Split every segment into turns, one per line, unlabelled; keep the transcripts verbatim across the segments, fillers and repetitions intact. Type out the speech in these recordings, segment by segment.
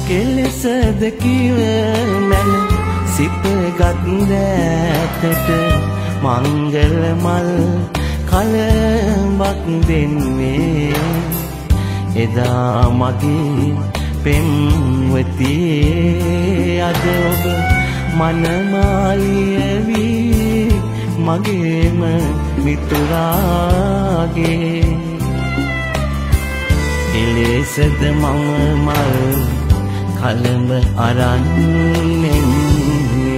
කෙලෙසද කිව මැන සිපගත් දැතට මංගල මල් කලඹක් දෙන්නේ එදා මගේ පෙම්වතියේ අද ඔබ මනමාලිය වී මගේම මිතුරාගේ එලෙසද මම මල් කලඹ අරන් එන්නේ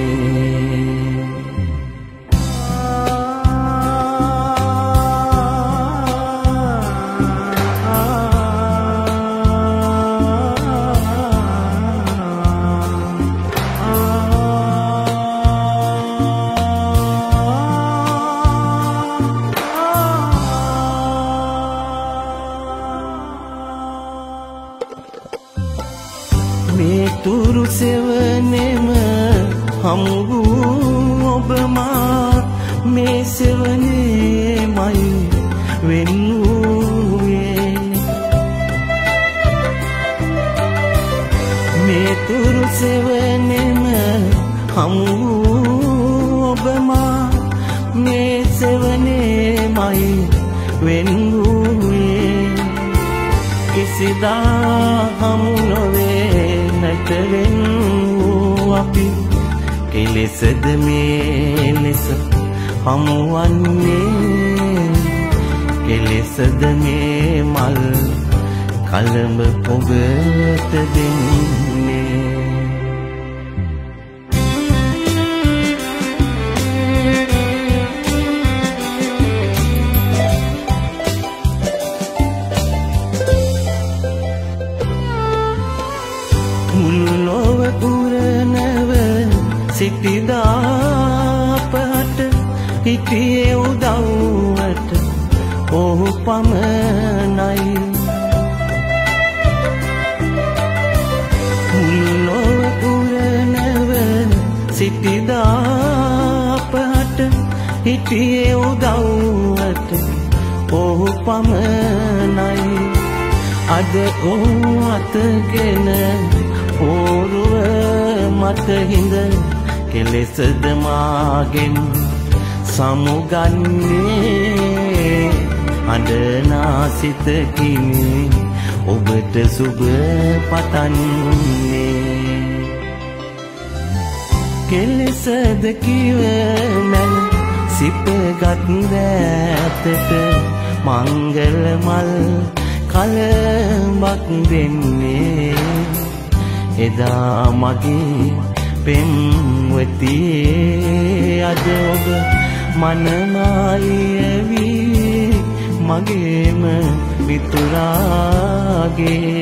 මේ තුරු සෙවනෙම හමු වූ ඔබ මා මේ සෙවනේමයි වෙන් වූයේ මේ තුරු සෙවනෙම හමු වූ ඔබ මා මේ සෙවනේමයි වෙන් වූයේ කිසිදා හමු නොවේ නැතවෙන් වූ අපි කෙලෙසද මේ ලෙස හමුවන්නේ කෙලෙසද මේ මල් කලඹ ඔබට දෙන්නේ මුළු ලොව පුරනව සිටිදා අපට හිටියේ උදව්වට ඔහු පමණයි මුළු ලොව පුරනව සිටිදා අපට හිටියේ උදව්වට ඔහු පමණයි අද ඔහු අතගෙන පෝරුව මත හිඳ කෙලෙසද මාගෙන් සමුගන්නේ අඬනා සිතකිනි ඔබට සුබ පතන්නේ කෙලෙසද කිව මැන සිපගත් දැතට මංගල මල් කලඹක් දෙන්නේ එදා මගේ පෙම්වතියේ අද ඔබ මනමාලිය වී මගේම මිතුරාගේ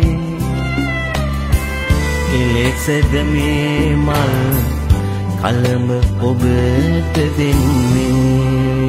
කෙලෙසද මේ මල් කලඹ ඔබට දෙන්නේ